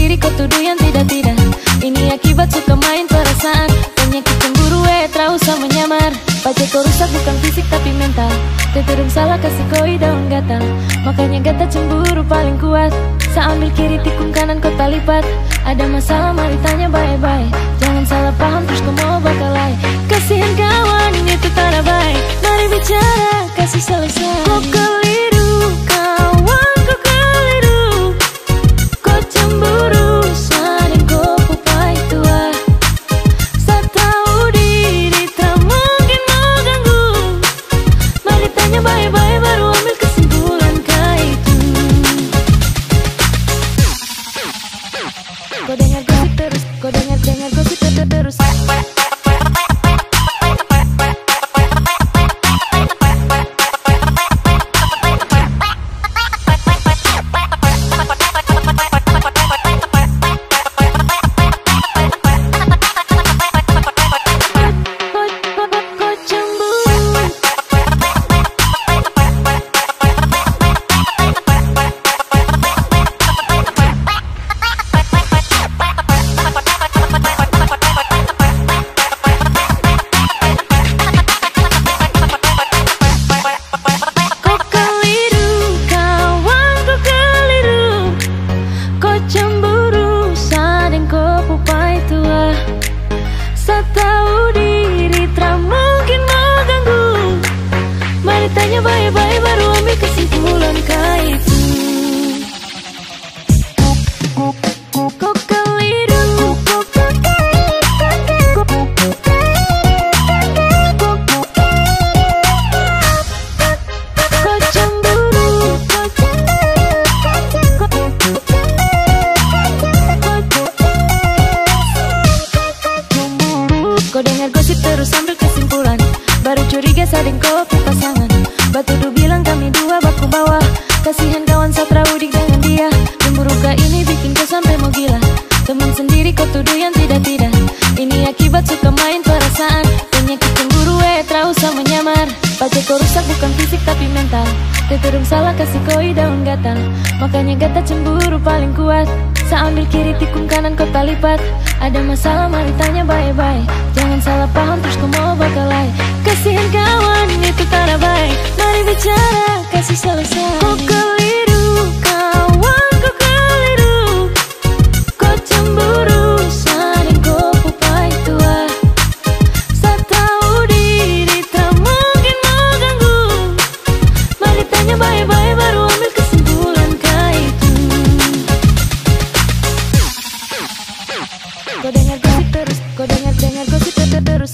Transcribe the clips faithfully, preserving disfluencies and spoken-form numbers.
sendiri kau tuduh yang tidak-tidak. Ini akibat suka main perasaan. Penyakit cemburu eh tak usah menyamar. Pacar kau rusak bukan fisik tapi mental. Terterung salah kasih koi daun gatal. Makanya gata cemburu paling kuat. Saya ambil kiri tikung kanan kau tak lipat. Ada masalah mari tanya baik-baik. Jangan salah paham terus kau mau bakalai. Kasihan kawan itu tak ada baik. Mari bicara kasih selesai. Kau keliru kawan kau keliru. Kau cemburu sadar kau pupai tua. Saya tahu diri tak mungkin mau ganggu. Mari tanya baik-baik baru ambil kesimpulan kah itu. Kau dengar gosip terus, kau dengar dengar gosip terus. Tanya baik-baik baru ambil kesimpulan kah itu. Kau keliru, kau cemburu, kau dengar gosip terus ambil kesimpulan. Baru curiga sading kau pasangan. Batu du bilang kami dua baku bawah. Kasihan kawan satra udik dengan dia. Cemburu kah ini bikin kau sampai mau gila. Teman sendiri kau tuduh yang tidak-tidak. Ini akibat suka main perasaan. Penyakit cemburu eh tak usah menyamar. Pacar kau rusak bukan fisik tapi mental. Terterung salah kasih koi daun gatal. Makanya gata cemburu paling kuat. Saya ambil kiri tikung kanan kau tak lipat. Ada masalah mari tanya baik-baik. Jangan salah paham terus kau mau bakalai. Kasihan kawan itu tak ada baik. Mari bicara kasih selesai. Kau keliru kawan kau keliru. Kau cemburu sadar kau pupai tua. Saya tahu diri tak mungkin mau ganggu. Mari tanya baik-baik baru ambil kesimpulan kah itu. Kau dengar gosip terus, kau dengar dengar gosip terus.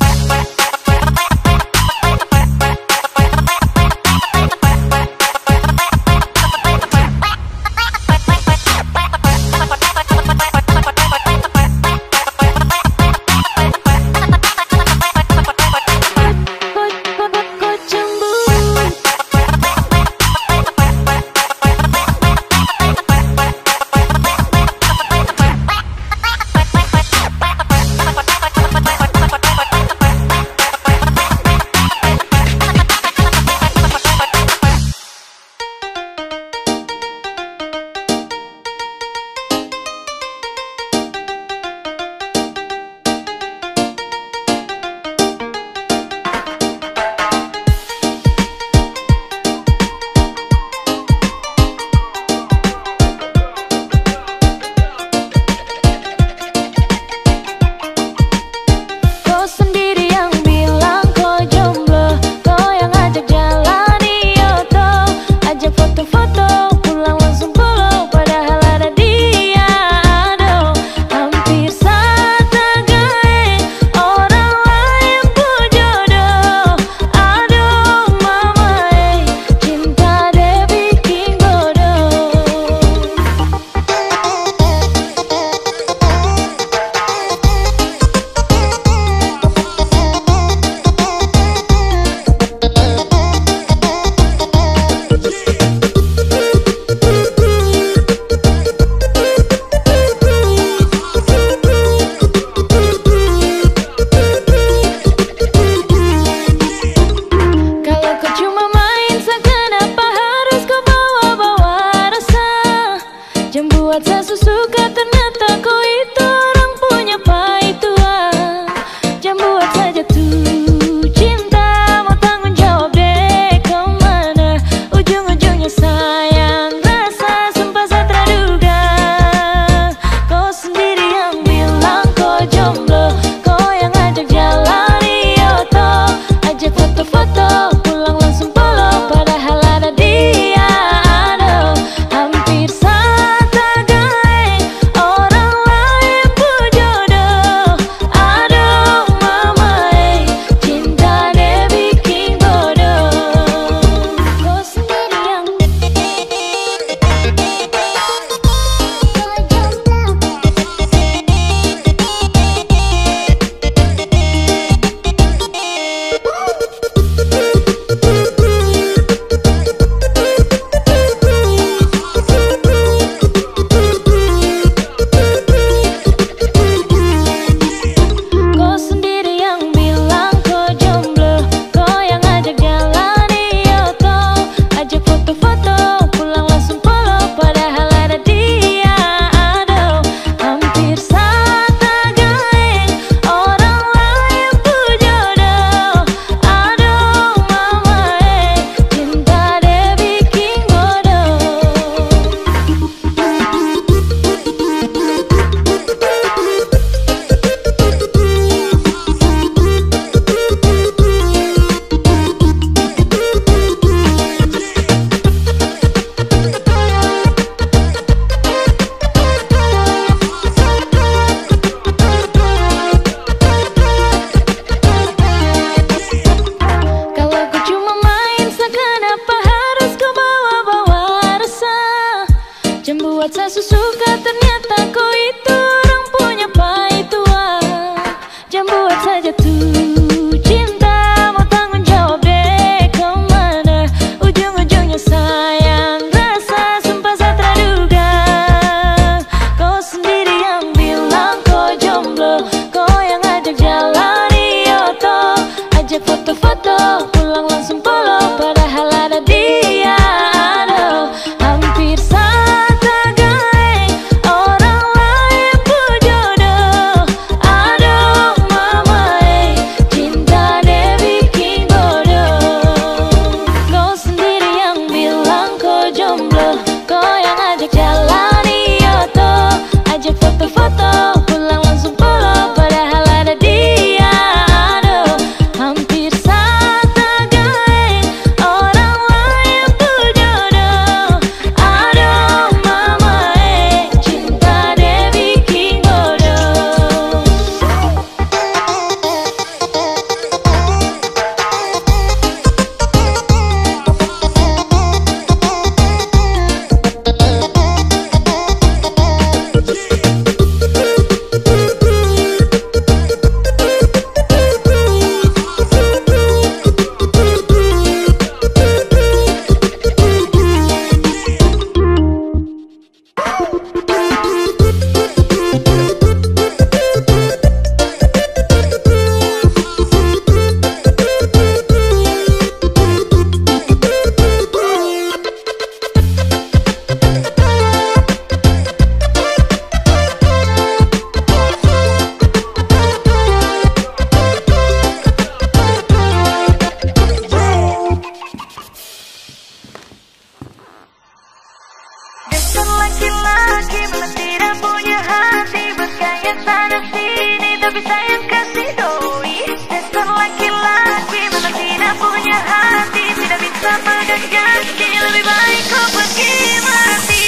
tapi sayang kasih doi. Dasar laki-laki memang tidak punya hati, tidak bisa pegang janji, lebih baik kau pergi mati.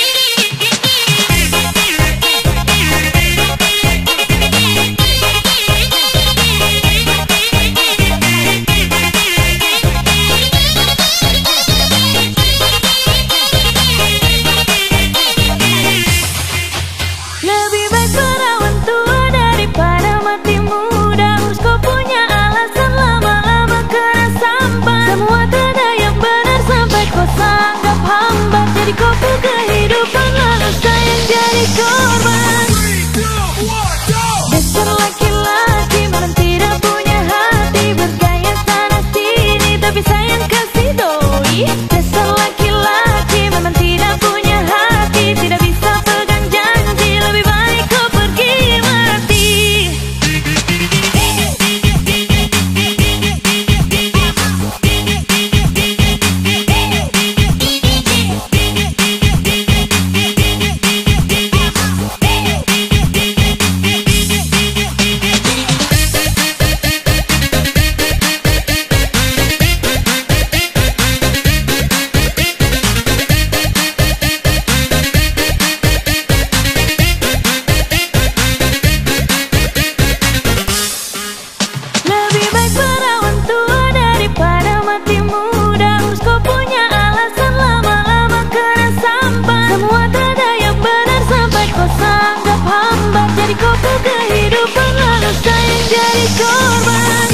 Lebih baik perawan tua daripada mati muda. Urus kau punya alasan lama-lama kena sambat. Semua tak ada yang benar sampai kau sanggap hambat. Jadi kau pun kehidupan lalu sayang jadi korban. Dasar laki-laki memang tidak punya hati, bergaya sana sini tapi sayang kasih doi. Dasar laki-laki memang tidak punya hati, tidak bisa pegang janji, lebih baik kau pergi mati. Lebih baik perawan tua daripada mati muda. Urus kau punya alasan lama-lama kena sambat. Semua tak ada yang benar sampai kau sanggap hambat. Jadi kau pun kehidupan lalu sayang jadi korban.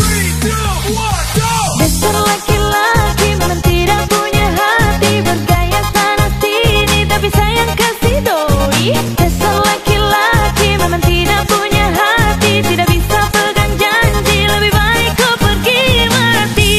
Dasar laki-laki memang tidak punya hati, bergaya sana sini tapi sayang kasih doi. Dasar laki-laki memang tidak punya hati, tidak bisa pegang janji, lebih baik kau pergi mati.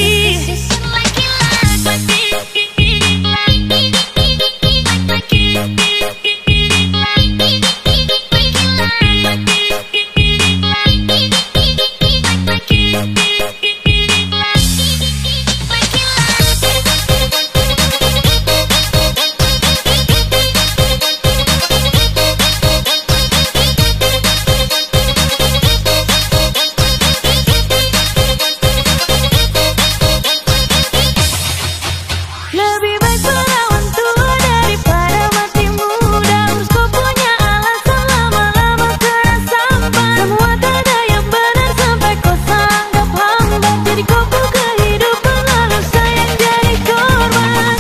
Lebih baik perawan tua daripada mati muda. Urus kau punya alasan lama-lama kena sambat. Semua tak ada yang benar sampai kau sanggap hambat. Jadi kau pun kehidupan lalu sayang jadi korban.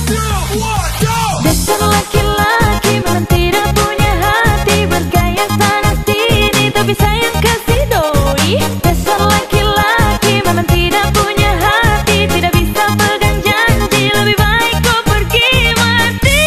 Dasar laki-laki memang tidak punya hati, bergaya sana sini tapi sayang kasih doi. Dasar laki-laki memang tidak punya hati, tidak bisa pegang janji, lebih baik kau pergi mati.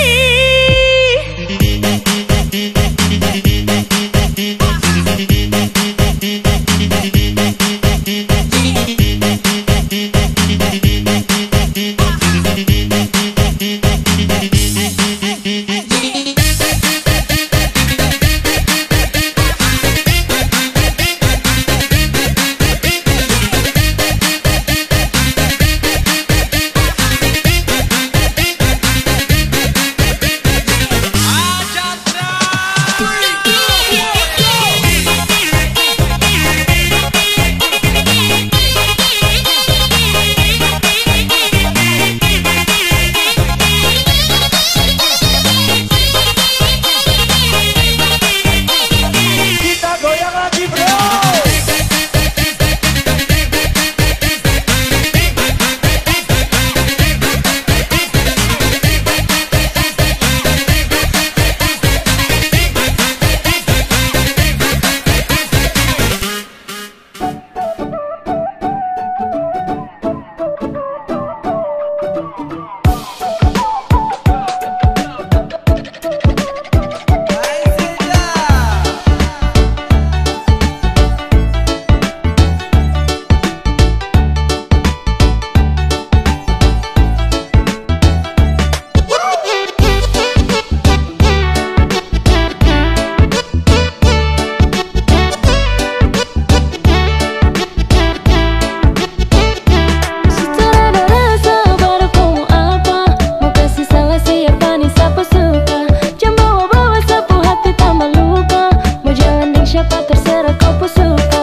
Siapa terserah kau pun suka.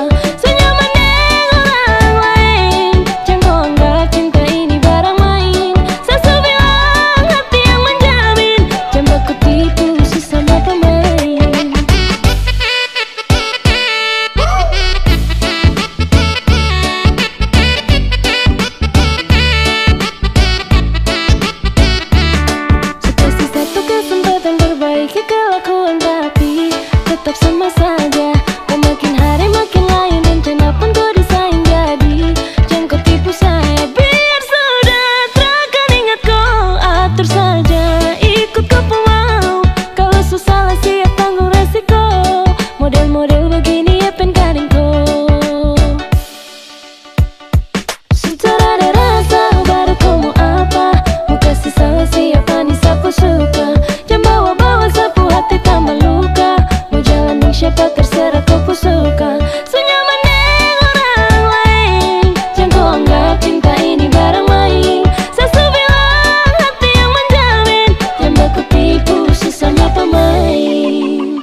siapa terserah kau pun suka. Senyaman dengan orang lain, jangan kau anggap cinta ini barang main. Sesu bilang hati yang menjamin, yang baku tipu sesama pemain.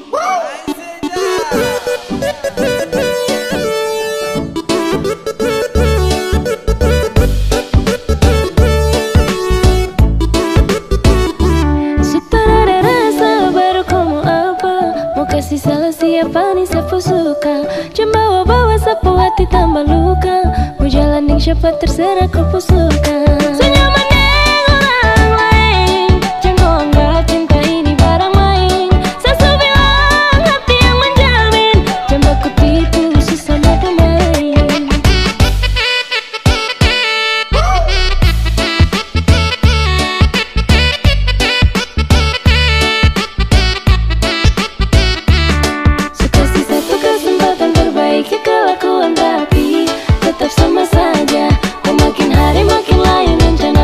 Sutradara rasa baru kau mau apa? Mau kasih salah siapa nih siapa suka? Jangan bawa-bawa sapu hati tambah luka. Mau jalanin siapa terserah kau pun suka. Senyaman dengan orang lain, jangan kau anggap cinta ini barang main. Sesu bilang hati yang menjamin, jangan baku tipu sesama pemain. Kasih satu kesempatan perbaiki kelakuan, tapi tetap sama saja. Kau makin hari makin lain rencana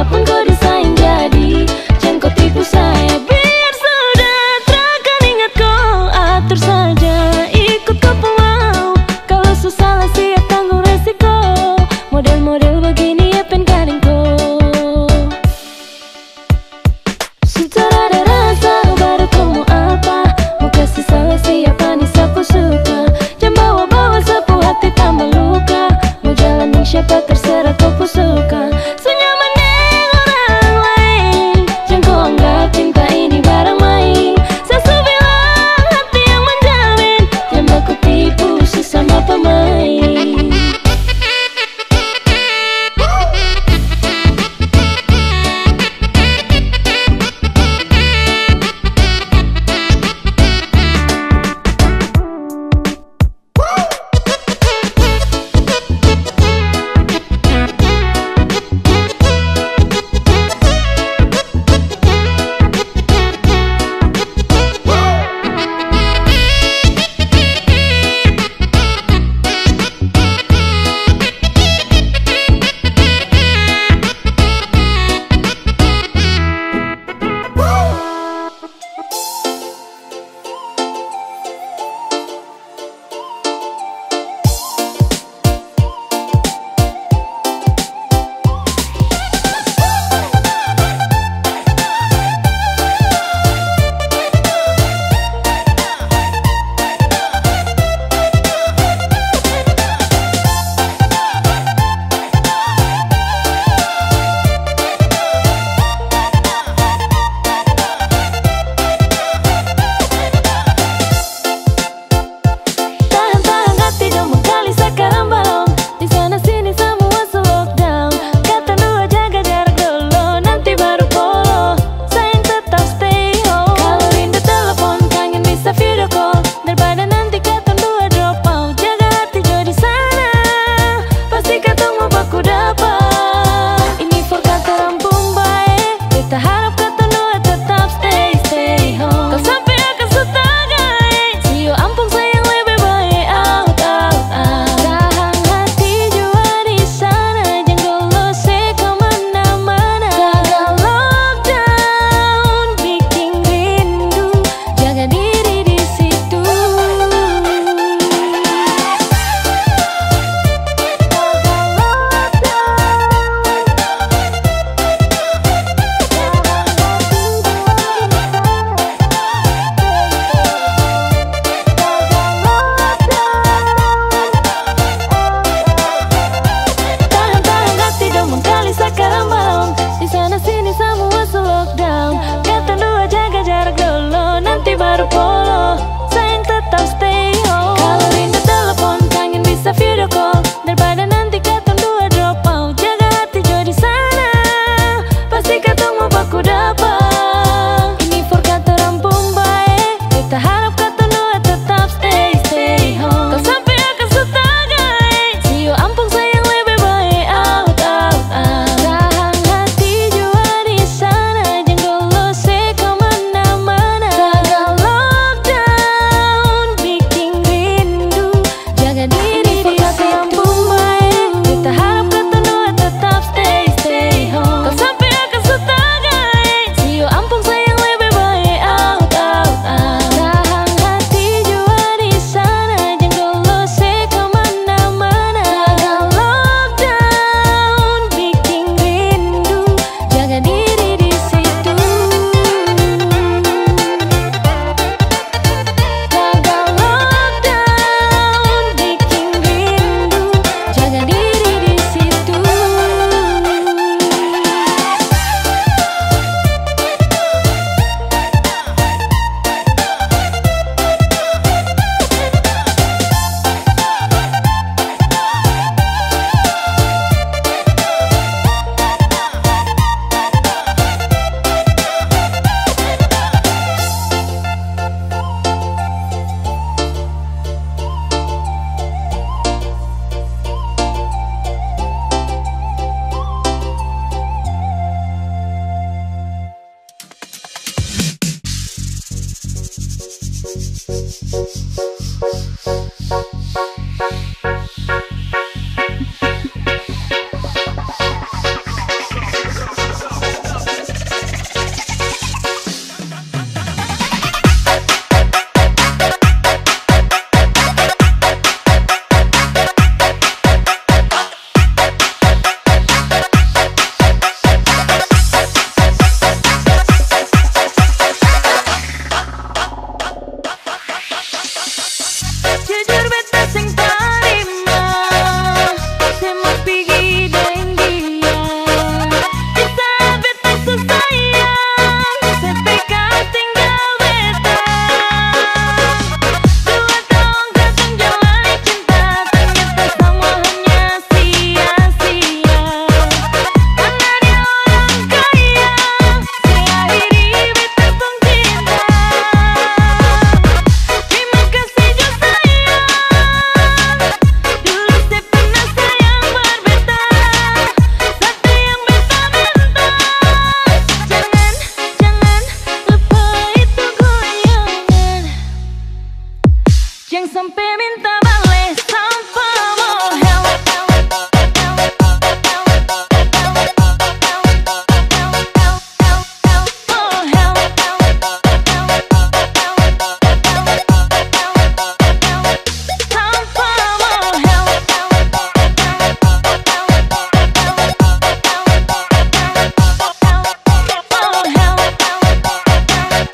sampai minta balik tanpa mau help.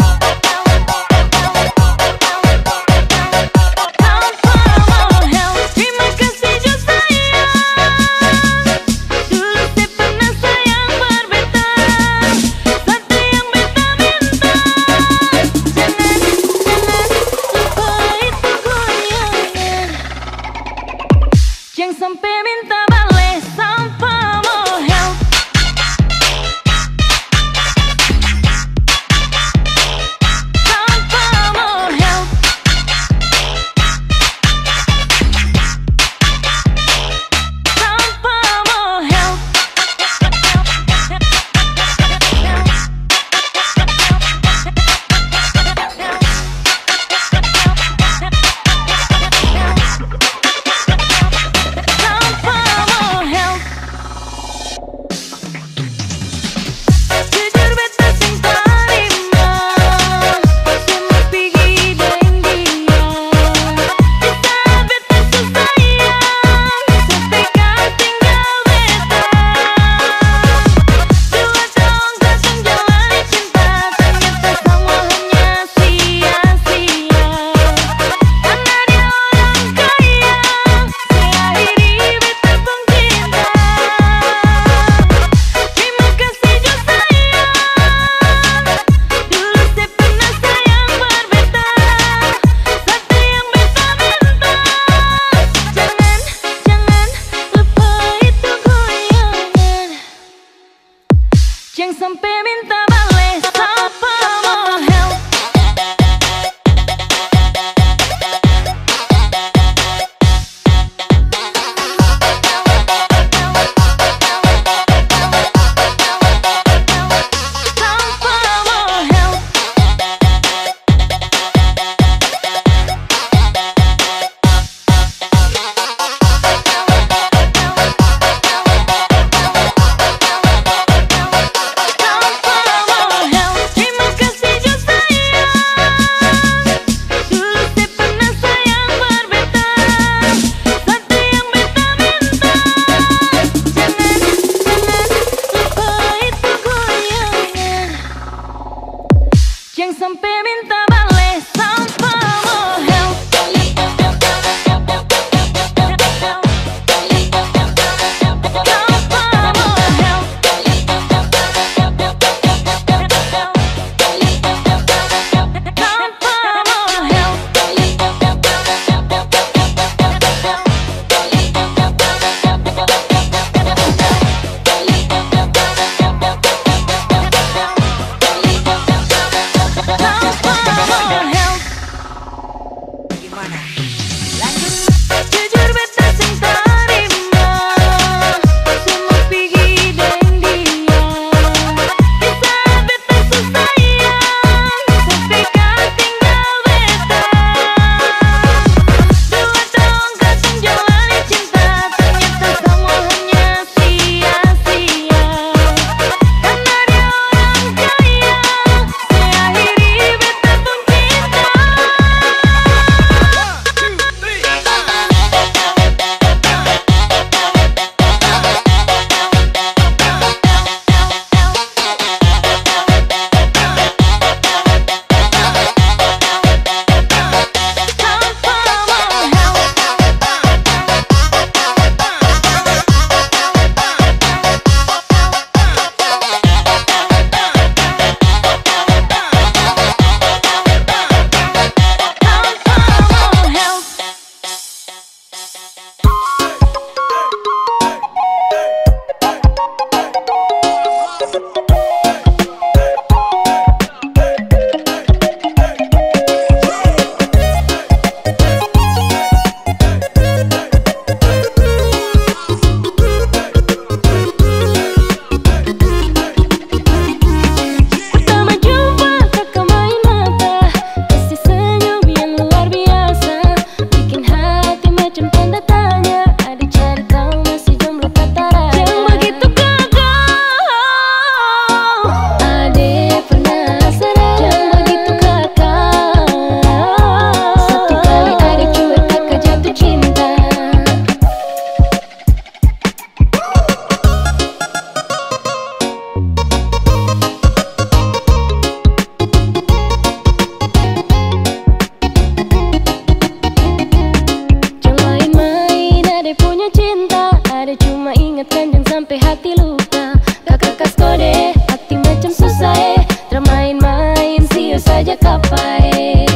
Help. sampai hati luka. Kakak kas kode, hati macam susah eh. Termain-main, siu saja kapai.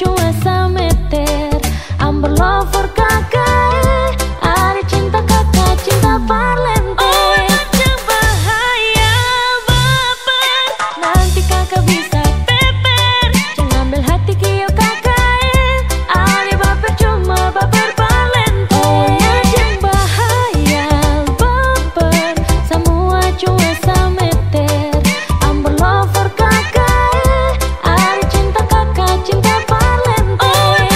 cua sameter Amber lover kakak Ada cinta kakak, cinta parlente. Oh macam bahaya baper Nanti kakak bisa peper Jangan ambil hati kio kakak Ada baper cuma baper parlente. Oh macam bahaya baper Semua cua sameter Amber lover kakak Ada cinta kakak, cinta parlente. Oh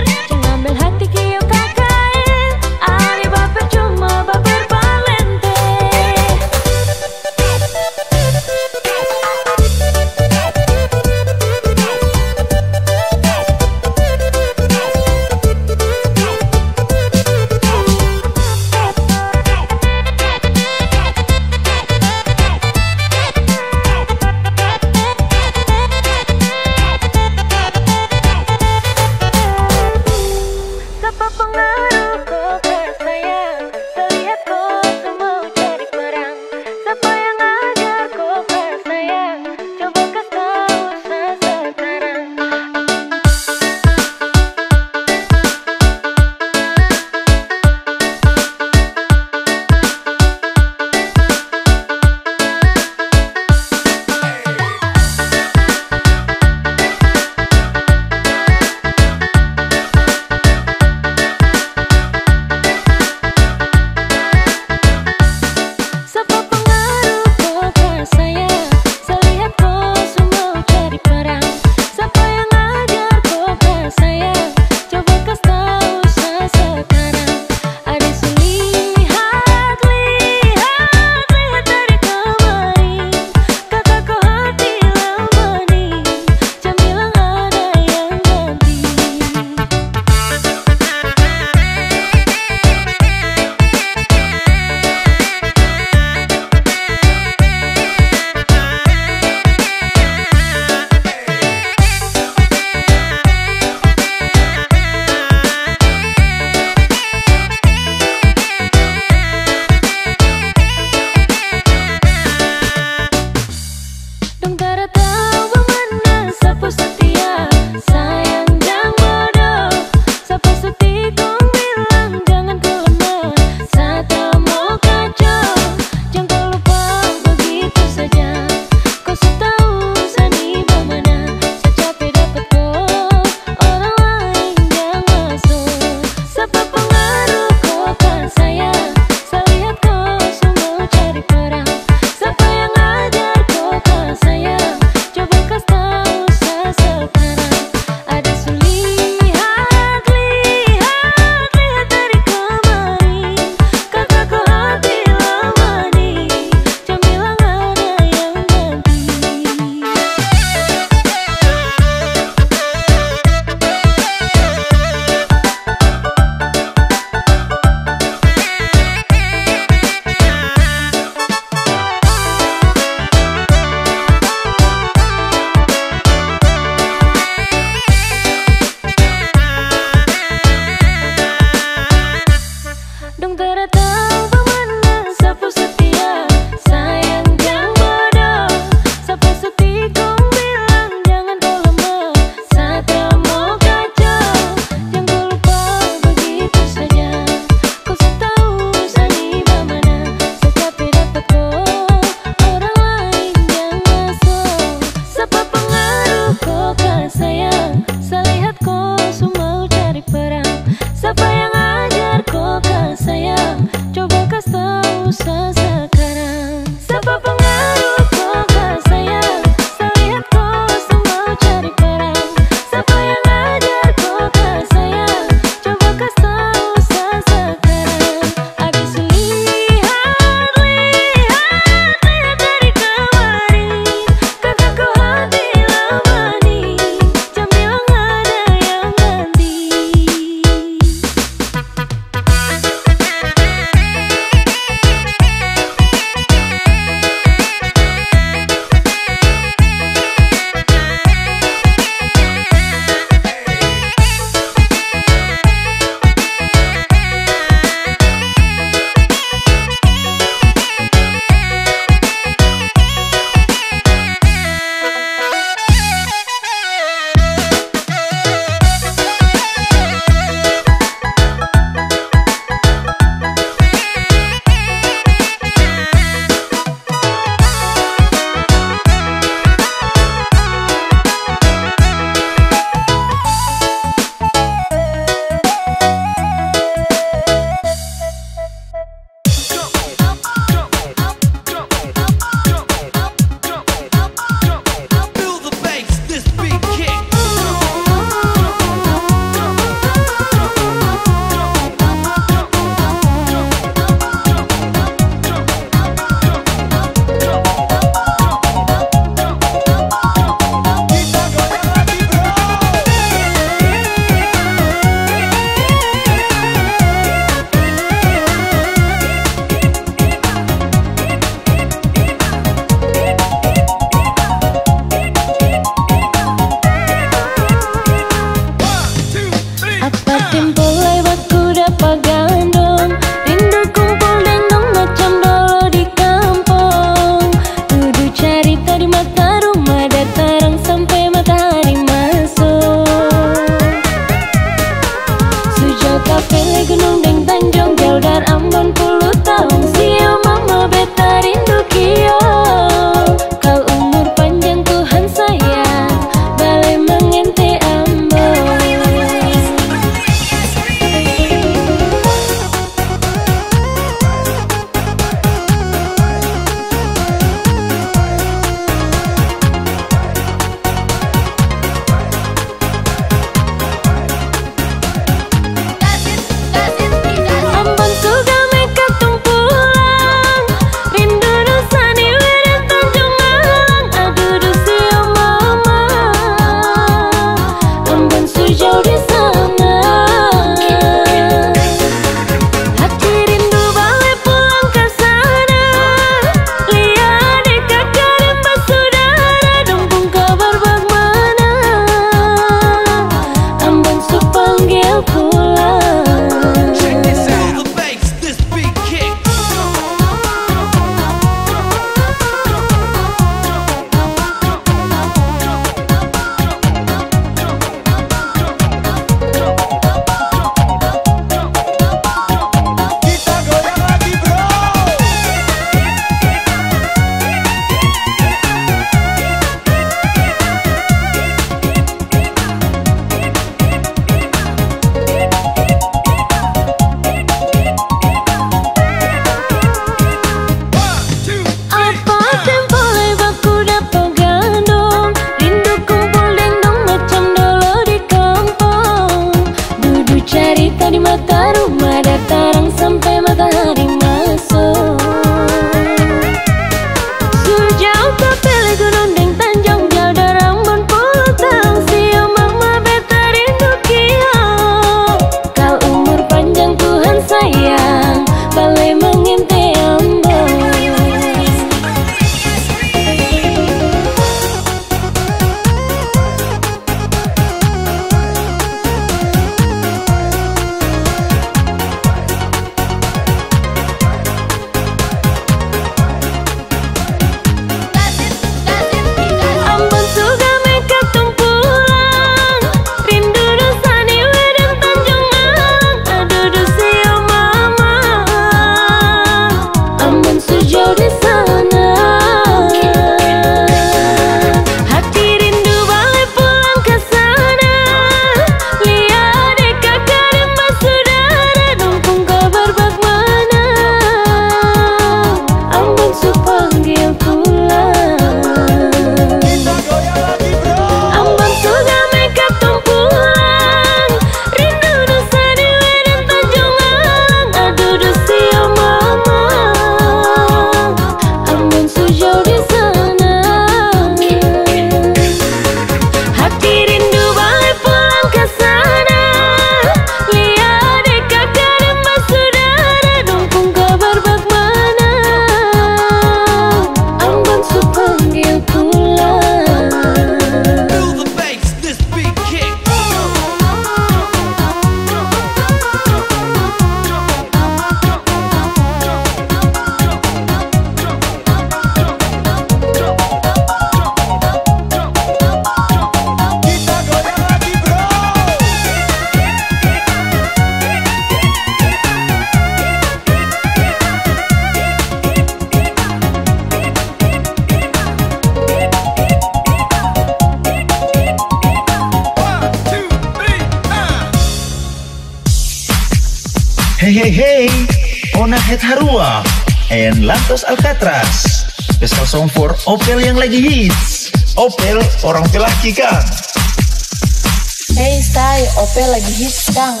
Hey hey hey, Ona Het Harua and Lantos Alcatraz. Special song for Opel yang lagi hits. Opel orang pelaki Kang. Hey stay, Opel lagi hits Kang.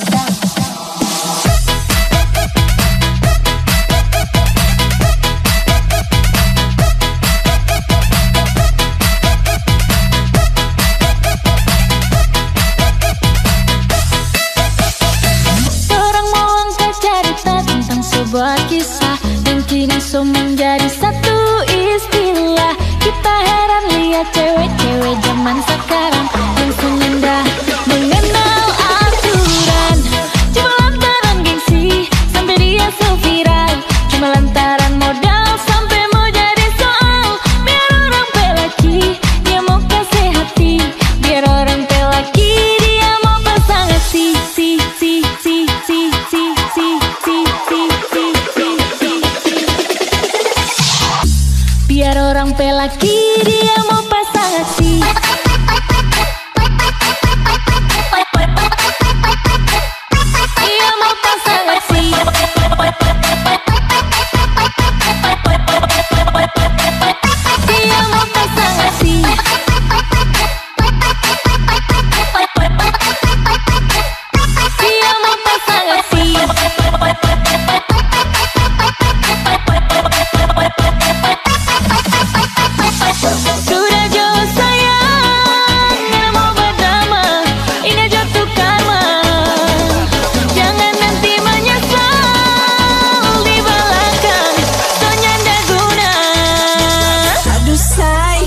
Sebuah kisah yang kini so menjadi satu istilah. Kita heran lihat cewek-cewek zaman sekarang yang senenda mengenal aturan. Cuma lantaran gengsi sampai dia so viral. Cuma lantaran modal sampai mau jadi soal. Biar orang pelaki dia mau kasih hati. Biar orang pelaki dia mau pasang hati. Si si si si si si si si. Biar orang pelaki dia mau pasang hati. Dia mau pasang hati. Dia mau pasang hati. Dia mau pasang hati. Sudah jauh sayang, nggak mau berdamai, ini jatuh karma. Jangan nanti menyesal di belakang, soalnya nggak guna. Aduh say.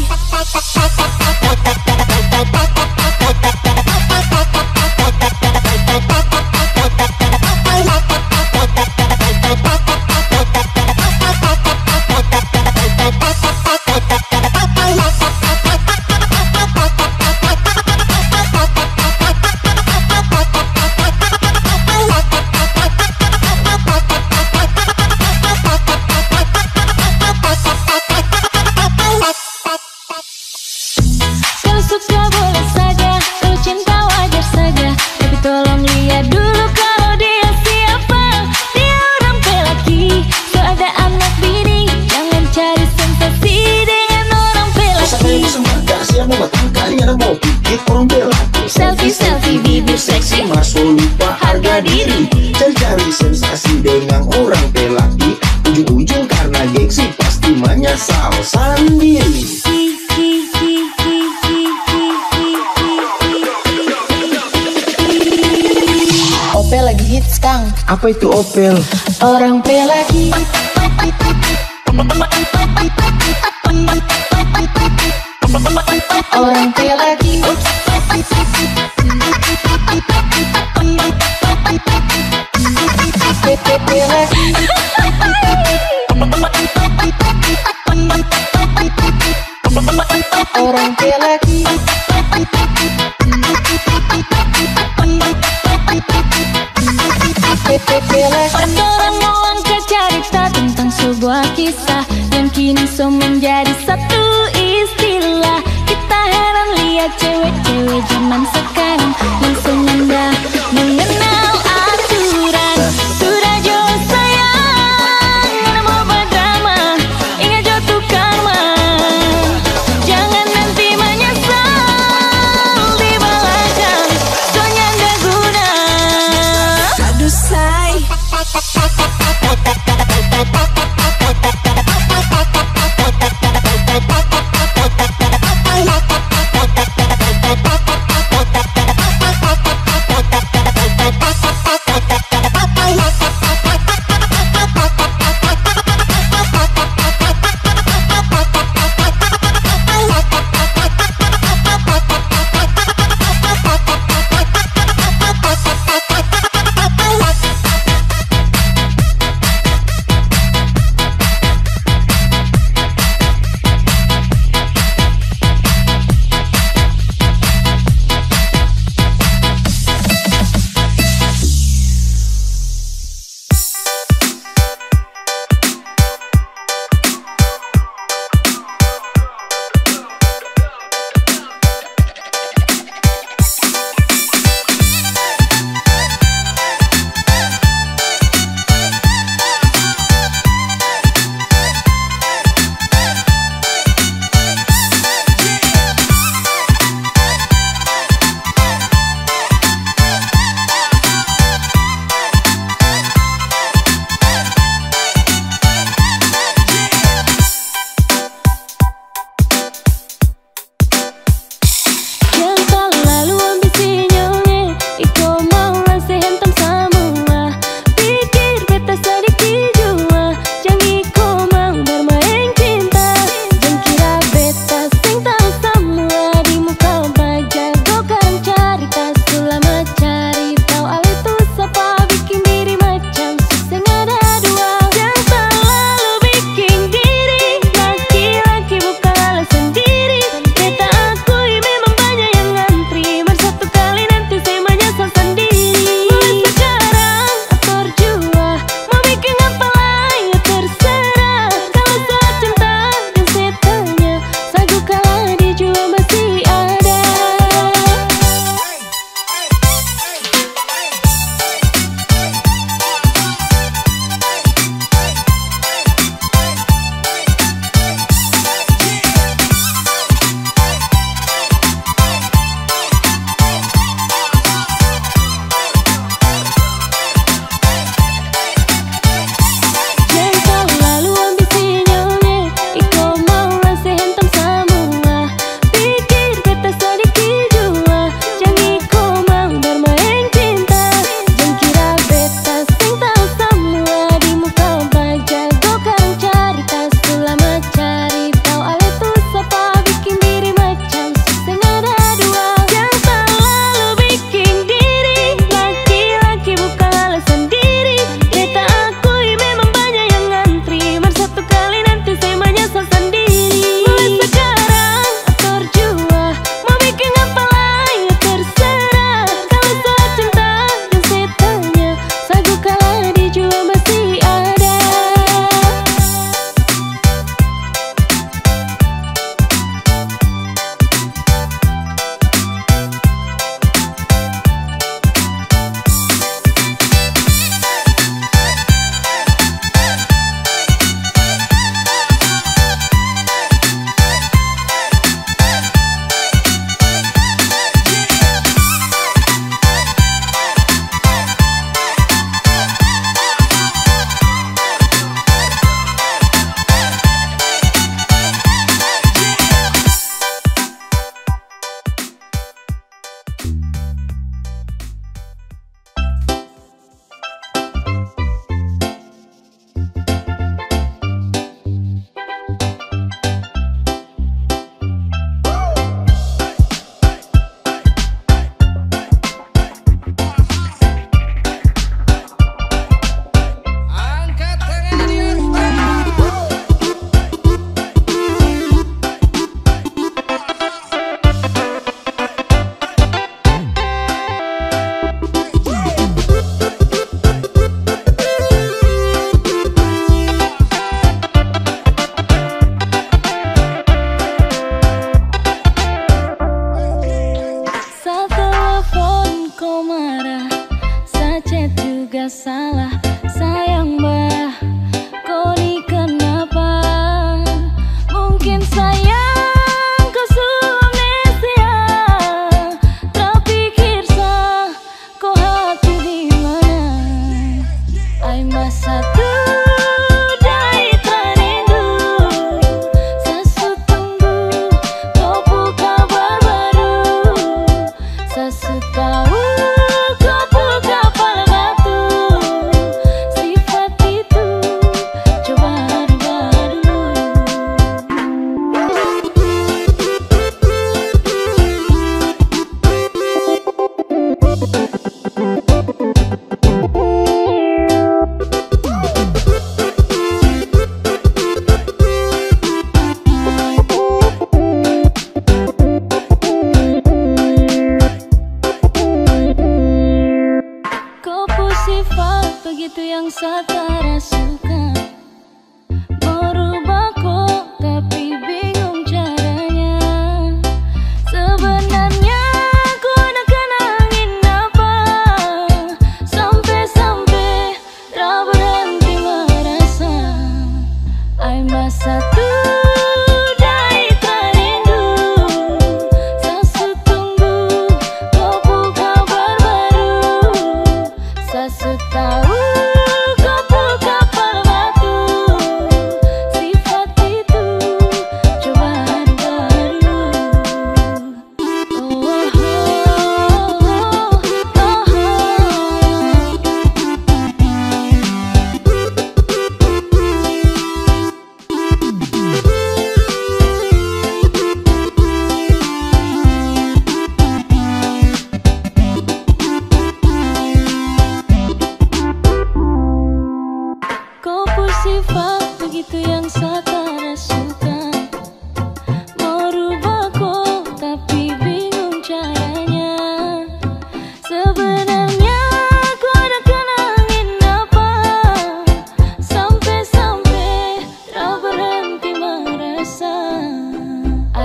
Kalau suka boleh saja, kalau cinta wajar saja. Tapi tolong lihat dulu kalau dia siapa. Dia orang pelaki, so ada anak bini. Jangan cari sensasi dengan orang pelaki. Siapa mau batang kalian mau pikir orang pelaki. Selfie selfie bibir seksi, masuk lupa harga diri. Cari-cari sensasi dengan orang pelaki. Ujung-ujung karena gengsi pasti menyesal sendiri. Opel lagi hits Kang. Apa itu Opel? Orang pelaki. Orang pelaki. Pelaki. Orang pelaki. Ada orang mau angkat cerita tentang sebuah kisah yang kini so menjadi satu istilah. Kita heran lihat cewek-cewek zaman sekarang yang senenda mengenal aturan. Sudah jauh sayang, nggak mau berdrama, ingat jatuh karma. Jangan nanti menyesal di belakang, soalnya nggak guna. Aduh say. Bye.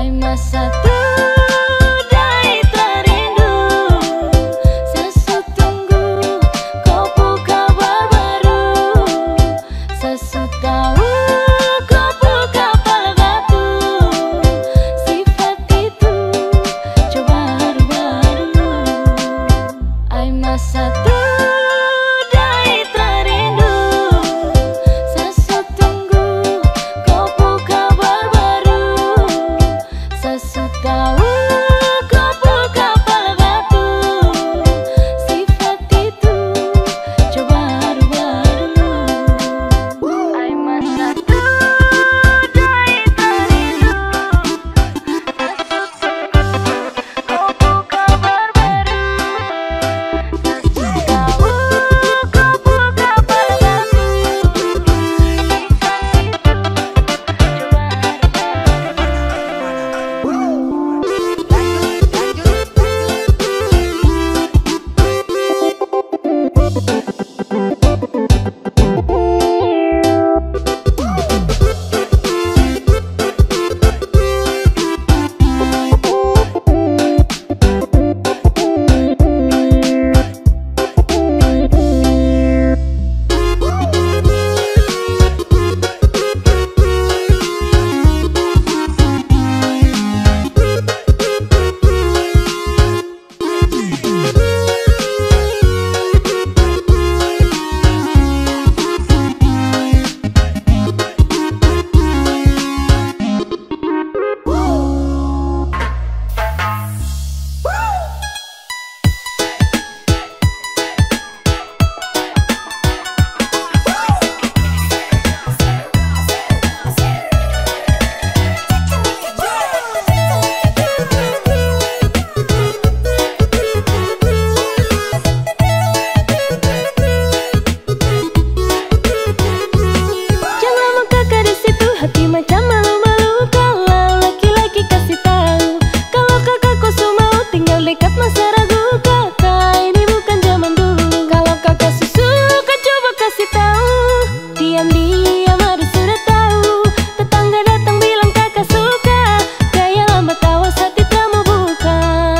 Ai masa tudai terindu, sesu tunggu kau pu kabar baru, sesu tahu kau pu kapal batu. Sifat itu coba baru-baru. Ai masa tudai terindu, sesu tunggu kau pu kabar baru, sesu tahu kau pu kapal batu. Sifat itu coba baru-baru. Ai masa tudai terindu, sesu tunggu kau pu kabar baru, sesu tahu kau pu kapal batu. Jangan mau kakak di situ, hati macam malu-malu kalau laki-laki kasih tahu. Kalau kakak kosong mau tinggal dekat masa ragu, kakak ini bukan zaman dulu. Kalau kakak suka coba kasih tahu, diam-diam ada sudah tahu. Tetangga datang bilang kakak suka, kayak lambat tawas hati tak mau buka.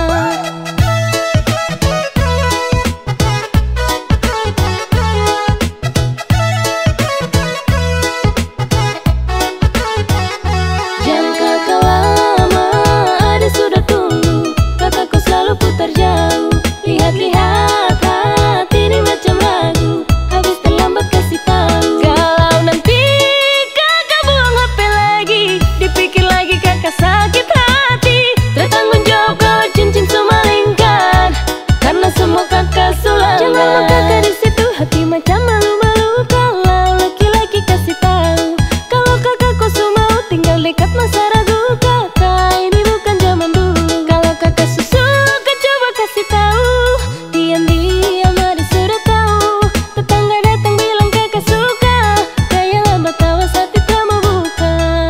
Jangan kakak lama, ada sudah tunggu. Kakakku selalu putar jauh. Lihat-lihat hati ini macam lagu, habis terlambat kasih tahu. Kalau nanti kakak buang H P lagi, dipikir lagi kakak sakit hati. Tertanggung jawab kalau cincin semalingkan, karena semua kakak sulang. Jangan mau kakak di situ, hati macam malu-malu kalau laki-laki kasih tahu. Kalau kakak kosong mau tinggal dekat masa ragu, kakak ini bukan zaman dulu. Kalau kakak suka coba kasih tahu, diam-diam ada sudah tahu. Tetangga datang bilang kakak suka, kayak lambat tawas hati tak mau buka.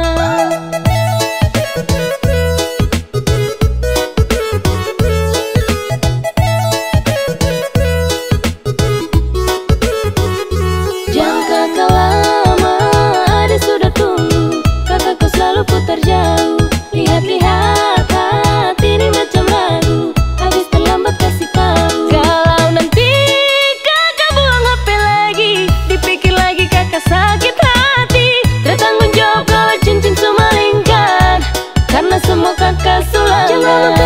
Jangan kakak lama, ada sudah tunggu. Kakakku selalu putar jauh. Lihat-lihat hati ini macam lagu, habis terlambat kasih tahu. Kalau nanti kakak buang H P lagi, dipikir lagi kakak sakit hati. Tertanggung jawab kalau cincin semalingkan, karena semua kakak sulang. Jangan lupa